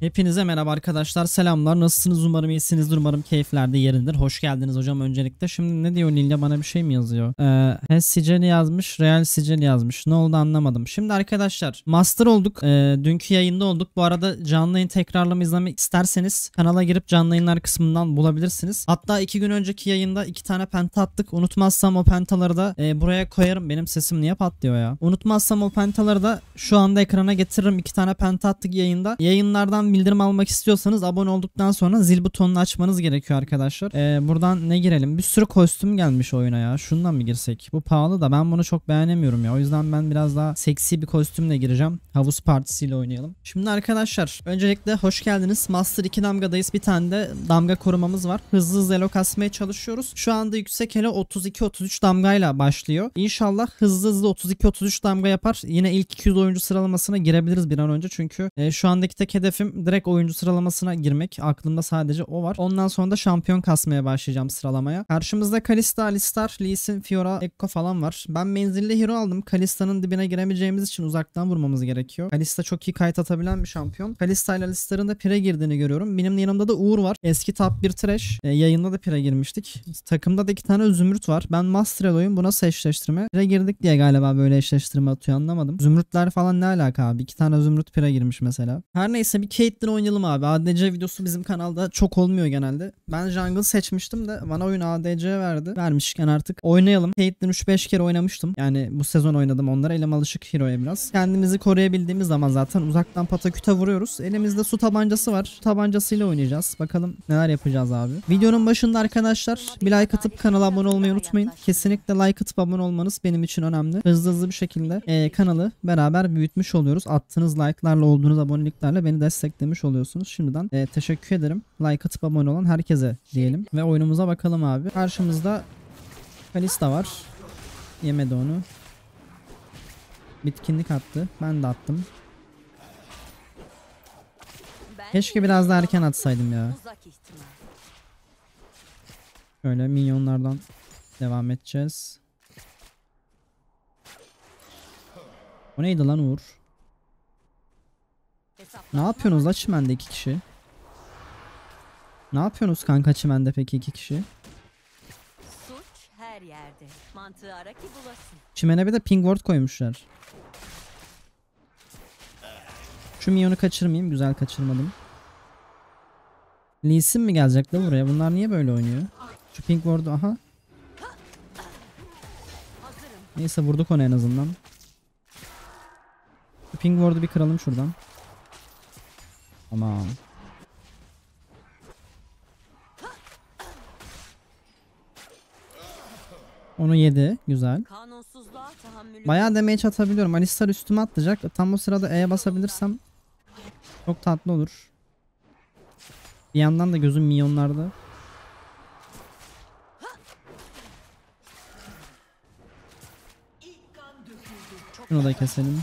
Hepinize merhaba arkadaşlar, selamlar. Nasılsınız? Umarım iyisinizdir, umarım keyifler de yerindedir. Hoş geldiniz hocam öncelikle. Şimdi ne diyor Lilya, bana bir şey mi yazıyor? HES sicili yazmış, Real sicili yazmış. Ne oldu anlamadım. Şimdi arkadaşlar master olduk. Dünkü yayında olduk. Bu arada canlı yayın tekrarlama izlemek isterseniz kanala girip canlı yayınlar kısmından bulabilirsiniz. Hatta 2 gün önceki yayında 2 tane penta attık. Unutmazsam o pentaları da buraya koyarım. Benim sesim niye patlıyor ya? Unutmazsam o pentaları da şu anda ekrana getiririm. 2 tane penta attık yayında. Yayınlardan bildirim almak istiyorsanız abone olduktan sonra zil butonunu açmanız gerekiyor arkadaşlar. Buradan ne girelim? Bir sürü kostüm gelmiş oyuna ya. Şundan mı girsek? Bu pahalı da ben bunu çok beğenemiyorum ya. O yüzden ben biraz daha seksi bir kostümle gireceğim. Havuz partisiyle oynayalım. Şimdi arkadaşlar öncelikle hoş geldiniz. Master 2 damgadayız. Bir tane de damga korumamız var. Hızlı hızlı elo kasmaya çalışıyoruz. Şu anda yüksek elo 32-33 damgayla başlıyor. İnşallah hızlı hızlı 32-33 damga yapar. Yine ilk 200 oyuncu sıralamasına girebiliriz bir an önce. Çünkü şu andaki tek hedefim direkt oyuncu sıralamasına girmek. Aklımda sadece o var. Ondan sonra da şampiyon kasmaya başlayacağım sıralamaya. Karşımızda Kalista, Alistar, Lee Sin, Fiora, Ekko falan var. Ben menzilli hero aldım. Kalista'nın dibine giremeyeceğimiz için uzaktan vurmamız gerekiyor. Kalista çok iyi kayıt atabilen bir şampiyon. Kalista ile Alistar'ın da pire girdiğini görüyorum. Benim yanımda da Uğur var. Eski top 1 trash. Yayında da pire girmiştik. Takımda da 2 tane Zümrüt var. Ben Master Elo'yum. Bu nasıl eşleştirme? Pire girdik diye galiba böyle eşleştirme atıyor, anlamadım. Zümrütler falan ne alaka abi? 2 tane Zümrüt pire girmiş mesela. Her neyse bir Caitlyn oynayalım abi. ADC videosu bizim kanalda çok olmuyor genelde. Ben jungle seçmiştim de bana oyun ADC verdi. Vermişken artık oynayalım. Caitlyn 3-5 kere oynamıştım. Yani bu sezon oynadım onlara. Elim alışık hero'ya biraz. Kendimizi koruyabildiğimiz zaman zaten uzaktan pataküte vuruyoruz. Elimizde su tabancası var. Su tabancasıyla oynayacağız. Bakalım neler yapacağız abi. Videonun başında arkadaşlar bir like atıp kanala abone olmayı unutmayın. Kesinlikle like atıp abone olmanız benim için önemli. Hızlı hızlı bir şekilde kanalı beraber büyütmüş oluyoruz. Attığınız like'larla, olduğunuz aboneliklerle beni desteklemiş oluyorsunuz. Şimdiden teşekkür ederim. Like atıp abone olan herkese diyelim. Ve oyunumuza bakalım abi. Karşımızda Kalista var. Yemedi onu. Bitkinlik attı. Ben de attım. Keşke biraz daha erken atsaydım ya. Şöyle minyonlardan devam edeceğiz. O neydi lan Uğur? Ne yapıyorsunuz la çimende 2 kişi? Ne yapıyorsunuz kanka çimende peki 2 kişi? Suç her yerde. Mantığı ara ki bulasın. Çimene bir de ping ward koymuşlar. Şu minyonu kaçırmayayım. Güzel kaçırmadım. Lee Sin mi gelecek de buraya? Bunlar niye böyle oynuyor? Şu ping ward'u aha. Neyse vurduk onu en azından. Şu ping ward'u bir kıralım şuradan. Tamam. Onu yedi. Güzel. Bayağı damage atabiliyorum. Alistar üstüme atlayacak. Tam o sırada E'ye basabilirsem çok tatlı olur. Bir yandan da gözüm minyonlarda. Şunu da keselim.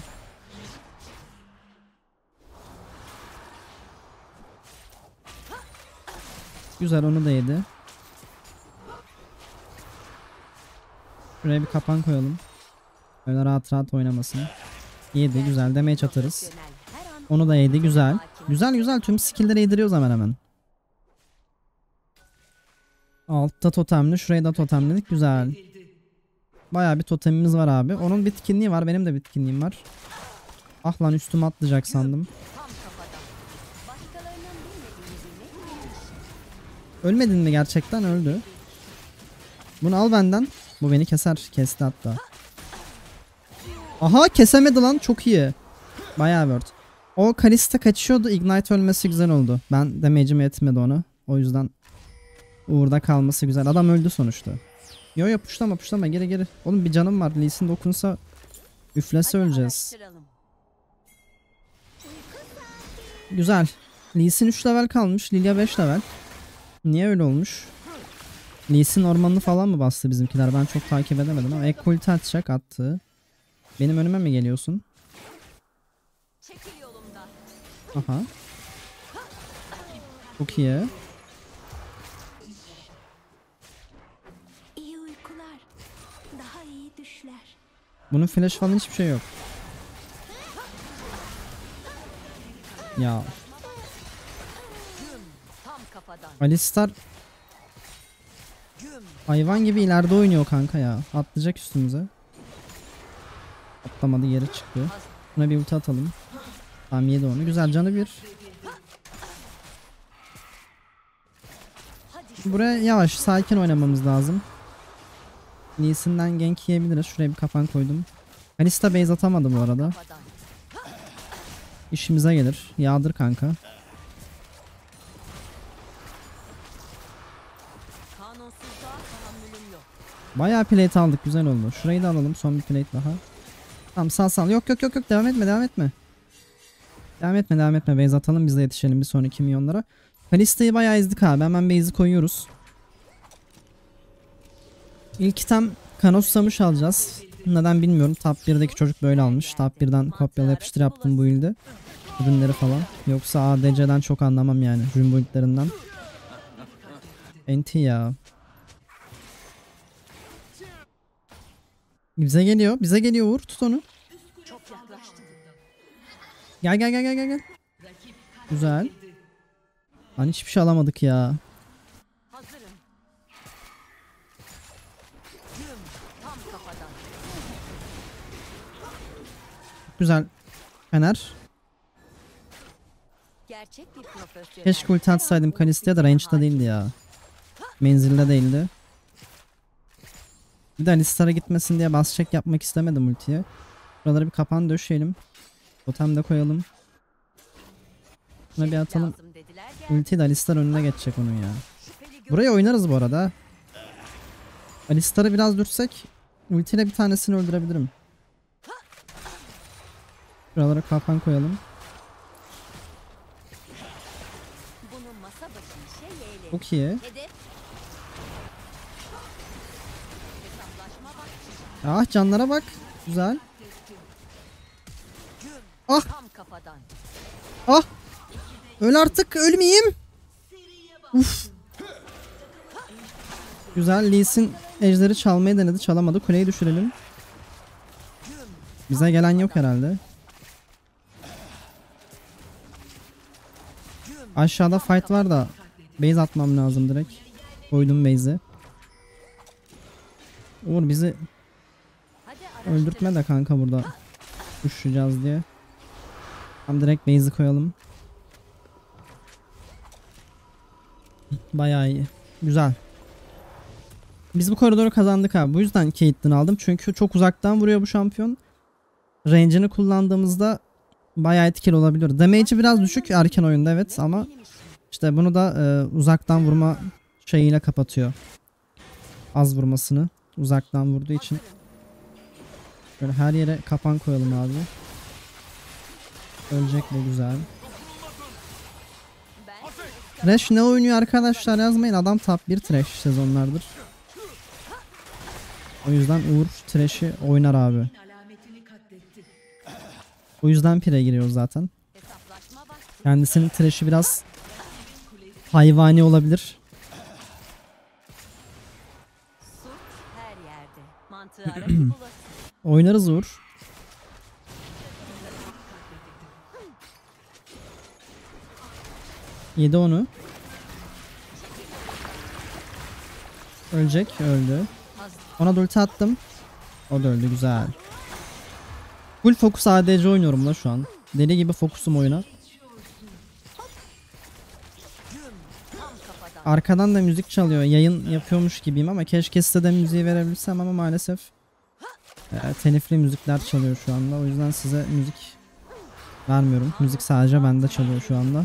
Güzel, onu da yedi. Şuraya bir kapan koyalım. Öyle rahat rahat oynamasın. Yedi, güzel, damage atarız. Onu da yedi, güzel. Güzel güzel, tüm skill'leri yediriyoruz hemen hemen. Altta totemli, şurayı da totemledik, güzel. Bayağı bir totemimiz var abi. Onun bitkinliği var, benim de bitkinliğim var. Ah lan, üstüme atlayacak sandım. Ölmedin mi gerçekten? Öldü. Bunu al benden. Bu beni keser. Kesti hatta. Aha, kesemedi lan. Çok iyi. Bayağı word. O Kalista kaçıyordu. Ignite ölmesi güzel oldu. Ben damage'im yetmedi ona. O yüzden Uğur'da kalması güzel. Adam öldü sonuçta. Yo puşlama geri geri. Oğlum bir canım var. Lee Sin dokunsa üflese öleceğiz. Güzel. Lee Sin 3 level kalmış. Lilia 5 level. Niye öyle olmuş? Lee Sin ormanını falan mı bastı bizimkiler? Ben çok takip edemedim ama Ekko ulti atacak, attı. Benim önüme mi geliyorsun? Aha. Çok iyi. İyi uykular. Daha iyi düşler. Bunun flash falan hiçbir şey yok. Ya. kafadan. Alistar Güm. hayvan gibi ileride oynuyor kanka ya. Atlayacak üstümüze. Atlamadı, geri çıktı. Buna bir ulti atalım. Tamam, yedi onu. Güzel, canı bir. Hadi Buraya yavaş sakin oynamamız lazım. Lee'sinden gank yiyebiliriz. Şuraya bir kapan koydum. Kalista base atamadı bu arada. kafadan. İşimize gelir. Yağdır kanka. Kanunsuzluğa tahammülüm yok. Bayağı plate aldık, güzel oldu. Şurayı da alalım, son bir plate daha. Tamam, sal. Yok devam etme. Devam etme, base atalım, biz de yetişelim bir sonraki milyonlara. Kalista'yı bayağı ezdik abi, hemen base'i koyuyoruz. İlk item Kanosusamış alacağız. Neden bilmiyorum, top 1'deki çocuk böyle almış. Top 1'den kopyala yapıştır yaptım bu build'i. Ürünleri falan. Yoksa ADC'den çok anlamam yani, rün build'lerinden. NT ya. Bize geliyor Uğur, tut onu. Çok yaklaştı. Gel. Güzel. Lan hiçbir şey alamadık ya. Hazırım. Güm. Tam kafadan. Güzel. Fener. Gerçek bir profesyonel. Keşke ulti atsaydım Kalista'ya da range'da değildi ya. Menzilde değildi. Bir de Alistar'a gitmesin diye bas check yapmak istemedim ultiye. Buraları bir kapan döşeyelim. Totem de koyalım. Buna bir atalım. Lazım dediler ya. Ultiyi de Alistar önüne geçecek onun ya. Şüpheli gö- Buraya oynarız bu arada. Alistar'ı biraz dürsek ultiyle bir tanesini öldürebilirim. Buralara kapan koyalım. Bunu masa başı işe yeğleyin. Çok iyi. Hedef. Hesaplaşma vakti. Ah, canlara bak. Güzel. Güm. Ah. Tam kafadan. Ah. Öl artık, ölmeyeyim. Uf. Güzel, Lee Sin ejderi çalmayı denedi, çalamadı. Kuleyi düşürelim. Bize gelen yok herhalde. Aşağıda fight var da base atmam lazım direkt. Koydum base'i. Uğur bizi Hadi araştır. öldürtme de kanka burada. Düşeceğiz diye. Tam direkt base'i koyalım. Bayağı iyi. Güzel. Biz bu koridoru kazandık abi. Bu yüzden Caitlyn aldım. Çünkü çok uzaktan vuruyor bu şampiyon. Range'ini kullandığımızda bayağı etkili olabiliyor. Damage'i biraz düşük erken oyunda, evet, ama işte bunu da uzaktan vurma şeyiyle kapatıyor. Az vurmasını uzaktan vurduğu için. Böyle her yere kapan koyalım abi. Ölecek bu, güzel. Ben Thresh ne oynuyor arkadaşlar yazmayın. Adam top 1 Thresh sezonlardır. O yüzden Uğur Thresh'i oynar abi. O yüzden pire giriyor zaten. hesaplaşma vakti. Kendisinin Thresh'i biraz hayvani olabilir. Suç her yerde. Mantığı ara ki bulasın. Oynarız Uğur. Yedi onu. Ölecek, öldü. Ona da ulti attım. O da öldü, güzel. Full fokus ADC oynuyorum da şu an. Deli gibi fokusum oyuna. Tam kafadan. Arkadan da müzik çalıyor. Yayın yapıyormuş gibiyim ama keşke size de müziği verebilsem ama maalesef telifli müzikler çalıyor şu anda. O yüzden size müzik vermiyorum. Müzik sadece bende çalıyor şu anda.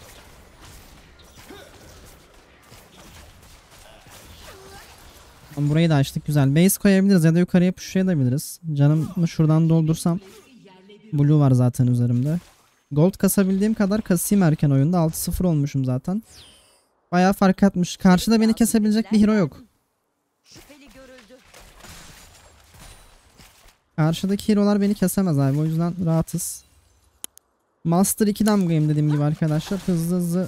Burayı da açtık, güzel. Base koyabiliriz ya da yukarıya pushlayabiliriz. Canımı şuradan doldursam. Blue var zaten üzerimde. Gold kasabildiğim kadar kasayım erken oyunda. 6-0 olmuşum zaten. Bayağı fark atmış. Karşıda beni kesebilecek bir hero yok. Şüpheli görüldü. Karşıdaki hero'lar beni kesemez abi. O yüzden rahatız. Master 2'den game dediğim gibi arkadaşlar. Hızlı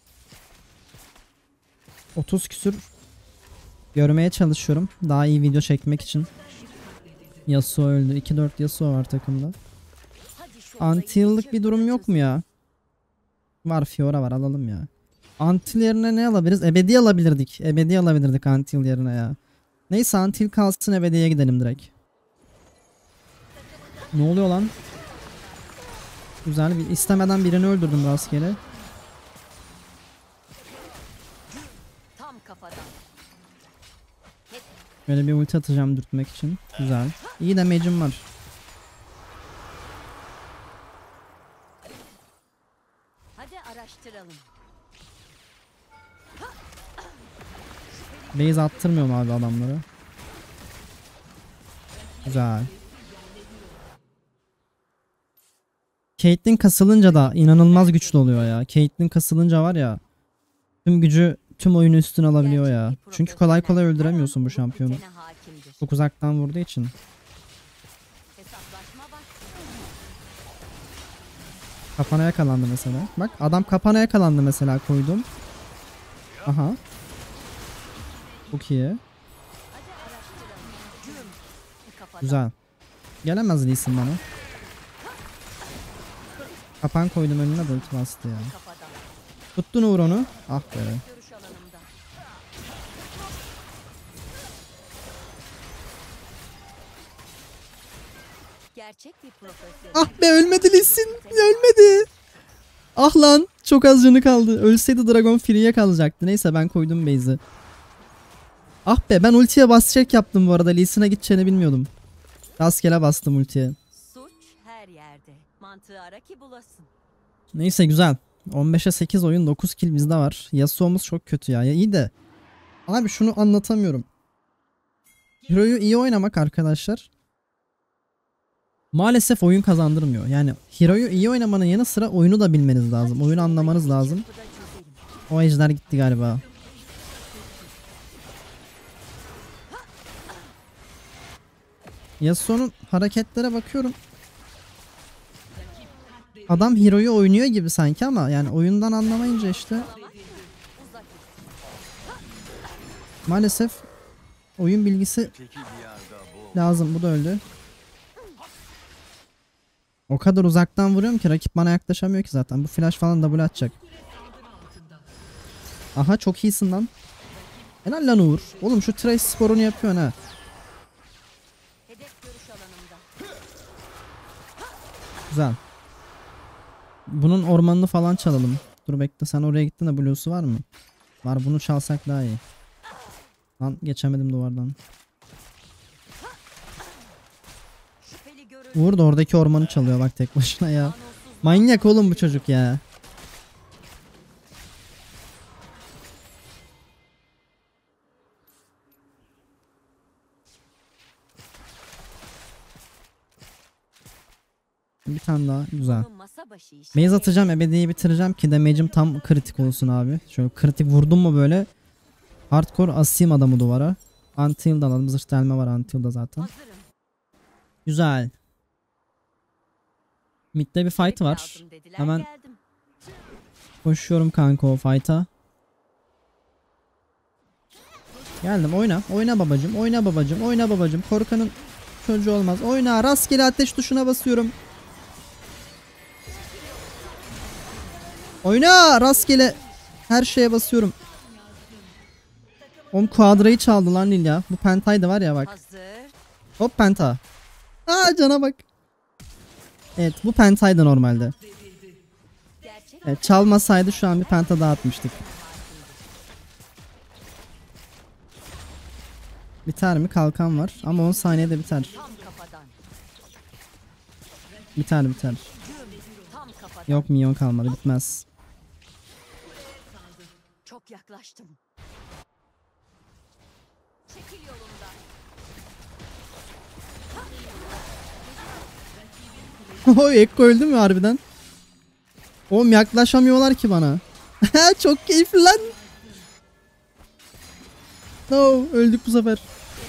30 küsür görmeye çalışıyorum. Daha iyi video çekmek için. Yasuo öldü. 2-4 Yasuo var takımda. Hadi şu Anti-heal'lık bir durum yok mu ya? Var, Fiora var, alalım ya. Antil yerine ne alabiliriz? Ebedi alabilirdik. Ebedi alabilirdik Antil yerine ya. Neyse Antil kalsın, Ebedi'ye gidelim direkt. Ne oluyor lan? Güzel bir istemeden birini öldürdüm rastgele. Tam kafadan. Böyle bir ulti atacağım dürtmek için. Güzel. İyi damage'im var. Hadi araştıralım. Base attırmıyorum abi adamları. Güzel. Caitlyn kasılınca da inanılmaz güçlü oluyor ya. Caitlyn kasılınca var ya, tüm gücü, tüm oyunu üstüne alabiliyor ya. Çünkü kolay kolay öldüremiyorsun bu şampiyonu. Düzene hakimdir. Çok uzaktan vurduğu için. Hesaplaşma bak. Kapana yakalandı mesela. Bak adam kapana yakalandı mesela, koydum. Aha. Çok iyi. Hadi araştıralım. Güm. Kafadan. Güzel. Gelemez Lee'sin bana. Kapan koydum önüne de ulti bastı ya. Kafadan. Tuttun Uğur onu. Ah be. Görüş alanımda. Gerçek bir profesyonel. Ah be, ölmedi Lee'sin. Ölmedi. Ah lan. Çok az canı kaldı. Ölseydi Dragon Free'ye kalacaktı. Neyse ben koydum base'i. Ah be, ben ultiye basacak yaptım bu arada. Lee'sine gideceğini bilmiyordum. Rastgele bastım ultiye. Suç her yerde. Mantığı ara ki bulasın. Neyse güzel. 15'e 8 oyun, 9 kill bizde var. Yasuo'muz çok kötü ya. Ya iyi de. Abi şunu anlatamıyorum. Hero'yu iyi oynamak arkadaşlar, maalesef oyun kazandırmıyor. Yani Hero'yu iyi oynamanın yanı sıra oyunu da bilmeniz lazım. Oyunu anlamanız lazım. Kapıda çözelim. O ejder gitti galiba. Yasuo'nun hareketlere bakıyorum. Adam Hero'yu oynuyor gibi sanki ama yani oyundan anlamayınca işte Uzak. maalesef oyun bilgisi lazım. Bu da öldü. O kadar uzaktan vuruyorum ki rakip bana yaklaşamıyor ki zaten. Bu flash falan double atacak. Aha çok iyisin lan. Helal lan Uğur. Oğlum şu Trace sporunu yapıyorsun ha. Hedef görüş alanımda. Güzel. Bunun ormanını falan çalalım. Dur bekle, sen oraya gittin de blue'su var mı? Var, bunu çalsak daha iyi. Lan geçemedim duvardan. Şüpheli görüş. Uğur da oradaki ormanı çalıyor bak tek başına ya. Kanunsuz Manyak oğlum bu çocuk ya. Bir tane daha, güzel. bunun masa başı işi. Maze atacağım, ebediyi bitireceğim ki damage'im tam kritik olsun abi. Şöyle kritik vurdum mu böyle hardcore asayım adamı duvara. Until'da alalım, zırh delme var Until'da zaten. Hazırım. Güzel. Mid'de bir fight var. Lazım dediler, Hemen geldim. koşuyorum kanka o fight'a. Geldim, oyna. Oyna babacım. Oyna babacım. Oyna babacım. Korkanın çocuğu olmaz. Oyna. Rastgele ateş tuşuna basıyorum. Oyna. Rastgele her şeye basıyorum. Oğlum Quadra'yı çaldı lan Lilia. Bu Penta'ydı var ya bak. Hazır. Hop Penta. Aa cana bak. Evet bu Penta'ydı normalde. Gerçek Evet, çalmasaydı şu an bir Penta daha atmıştık. Biter mi? Kalkan var. Ama 10 saniyede biter. tam kafadan. Biter biter. Tam kafadan. Yok minyon kalmadı, bitmez. Çok yaklaştım. Çekil yolumdan. Oy Ekko öldü mü harbiden? Oğlum yaklaşamıyorlar ki bana. Çok keyifli lan. No, öldük bu sefer.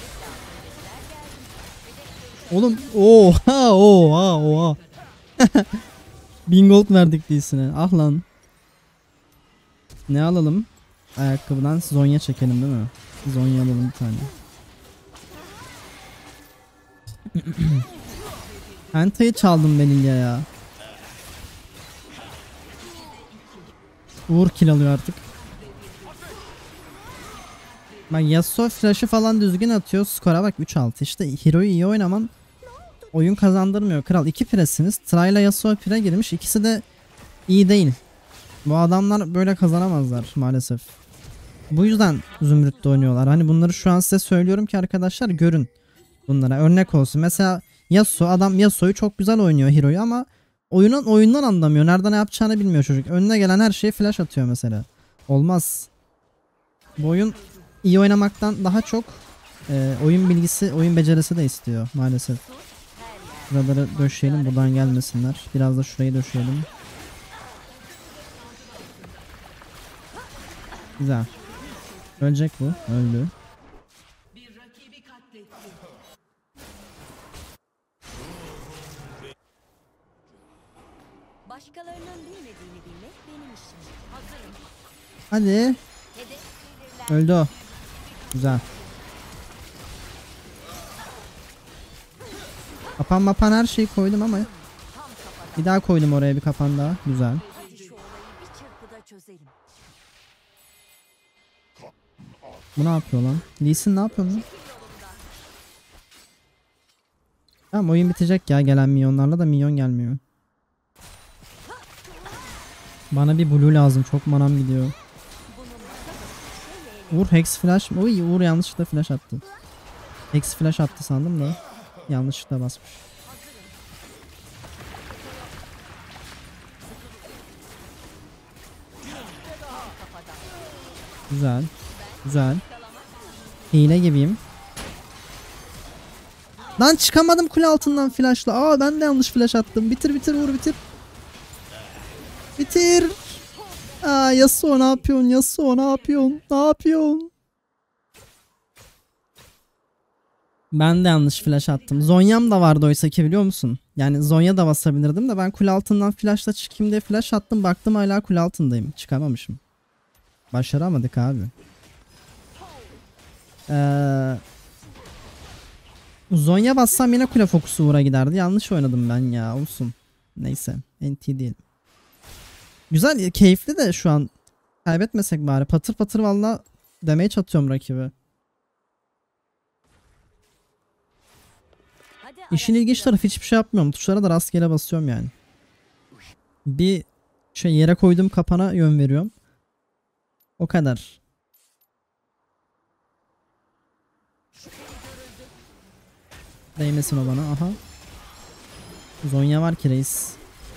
Oğlum oha oha oha. 1000 gold verdik değilsine. Ah lan. Ne alalım? Ayakkabıdan Zonya çekelim değil mi? Zonya alalım bir tane. Penta'yı çaldım ben İlya ya. Uğur kill alıyor artık. Bak Yasuo flash'ı falan düzgün atıyor. Skora bak 3-6. İşte Hero'yu iyi oynaman oyun kazandırmıyor. Kral 2 piresiniz. Tra ile Yasuo pire girmiş. İkisi de iyi değil. Bu adamlar böyle kazanamazlar maalesef. Bu yüzden Zümrüt'te oynuyorlar. Hani bunları şu an size söylüyorum ki arkadaşlar görün. Bunlara örnek olsun. Mesela Yasuo, adam Yasuo'yu çok güzel oynuyor Hero'yu ama oyundan anlamıyor. Nerede ne yapacağını bilmiyor çocuk. Önüne gelen her şeyi flash atıyor mesela. Olmaz. Bu oyun iyi oynamaktan daha çok oyun bilgisi, oyun becerisi de istiyor maalesef. Buraları döşeyelim, buradan gelmesinler. Biraz da şurayı döşeyelim. Güzel. Ölecek bu. Öldü. Başkalarının bilmediğini bilmek benim işim. Hazırım. Hadi. Öldü o. Güzel. Kapan mapan her şeyi koydum ama bir daha koydum oraya bir kapan daha. Güzel. Hadi şu olayı bir çırpıda çözelim. Bu ne yapıyor lan? Lee Sin ne yapıyor lan? Tamam oyun bitecek ya gelen minyonlarla da minyon gelmiyor. Bana bir blue lazım. Çok manam gidiyor. Uğur Hex flash. Oy Uğur yanlışlıkla flash attı. Hex flash attı sandım da yanlışlıkla basmış. Güzel. Güzel. Hile gibiyim. Lan çıkamadım kule altından flashla. Aa ben de yanlış flash attım. Bitir bitir Uğur bitir. Bitir. Aa Yasuo ne yapıyorsun? Yasuo ne yapıyorsun? Ne yapıyorsun? Ben de yanlış flash attım. Zonya'm da vardı oysa ki biliyor musun? Yani Zonya da basabilirdim de ben kule altından flashla çıkayım diye flash attım. Baktım hala kule altındayım. Çıkamamışım. Başaramadık abi. Zonya bassam yine kule fokusu Uğur'a giderdi. Yanlış oynadım ben ya. Olsun. Neyse. NT değil. Güzel, keyifli de şu an. Kaybetmesek bari. Patır patır valla damage atıyorum rakibe. İşin ilginç tarafı hiçbir şey yapmıyorum. Tuşlara da rastgele basıyorum yani. Bir şey yere koyduğum kapana yön veriyorum. O kadar. Değmesin o bana. Aha. Zonya var ki reis.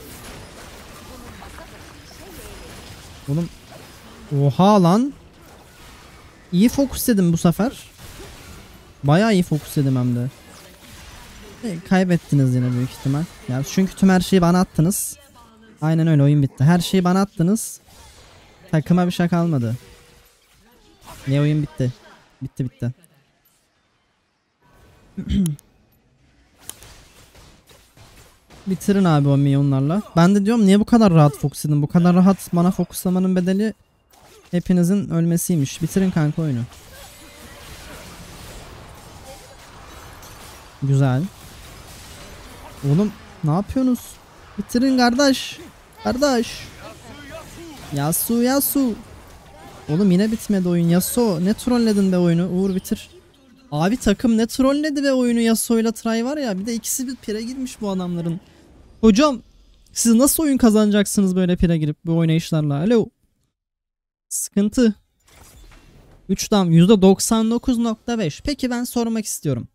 Oğlum. Oha lan. İyi fokus dedim bu sefer. Bayağı iyi fokus dedim hem de. Kaybettiniz yine büyük ihtimal. Ya çünkü tüm her şeyi bana attınız. Aynen öyle oyun bitti. Her şeyi bana attınız. Takıma bir şey kalmadı. Ne oyun bitti. Bitti. Bitirin abi o minyonlarla. Ben de diyorum niye bu kadar rahat fokus edin? Bu kadar rahat bana fokuslamanın bedeli hepinizin ölmesiymiş. Bitirin kanka oyunu. Güzel. Oğlum ne yapıyorsunuz? Bitirin kardeş. Kardeş. Yasuo. Oğlum yine bitmedi oyun. Yasuo ne trolledin be oyunu. Uğur bitir. Abi takım ne trolledi be oyunu. Yasuo ile Tray var ya. Bir de ikisi bir pire girmiş bu adamların. Hocam siz nasıl oyun kazanacaksınız böyle pire girip bu oynayışlarla? Alo. Sıkıntı. 3 dam %99.5. Peki ben sormak istiyorum.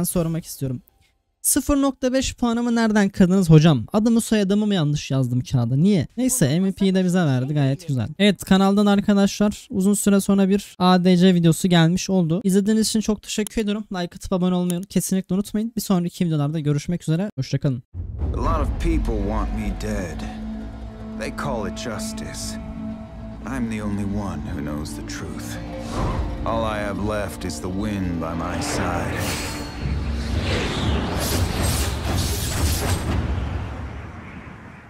0.5 puanımı nereden kırdınız hocam? Adımı soyadımı mı yanlış yazdım kağıda? Niye? Neyse MVP'yi de bize verdi, gayet güzel. Evet, kanaldan arkadaşlar uzun süre sonra bir ADC videosu gelmiş oldu. İzlediğiniz için çok teşekkür ediyorum. Like atıp abone olmayı kesinlikle unutmayın. Bir sonraki videolarda görüşmek üzere. Hoşçakalın. A lot of people want me dead. They call it justice. I'm the only one who knows the truth. All I have left is the wind by my side.